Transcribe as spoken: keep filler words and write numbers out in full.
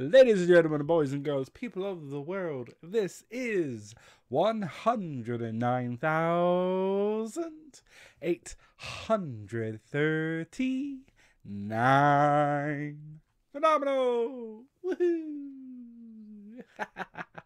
Ladies and gentlemen, boys and girls, people of the world, this is one hundred nine thousand eight hundred thirty-nine. Phenomenal! Woohoo!